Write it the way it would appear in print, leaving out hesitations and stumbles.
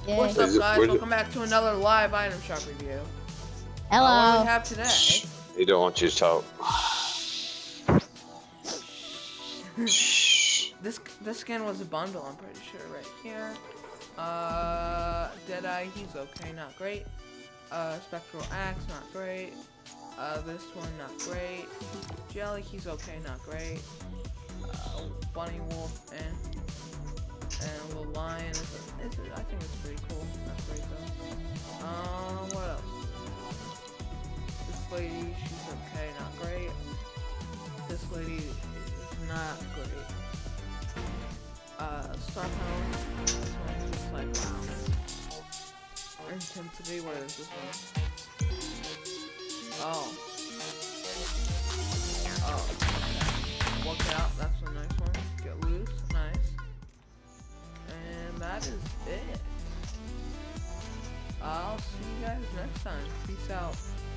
Yay. What's up, guys? Welcome back to another live item shop review. Hello. What do we have today? He don't want you to talk. This skin was a bundle, I'm pretty sure, right here. Deadeye, he's okay, not great. Spectral Axe, not great. This one, not great. Jelly, he's okay, not great. Bunny Wolf, and Little Lion, I think it's pretty cool. Not great though. What else? This lady, she's okay, not great. This lady is not great. Star Power, this one looks like wow. Intensity, what is this one? Oh. Walk out, that's a nice one. Get loose, nice. And that is it. I'll see you guys next time. Peace out.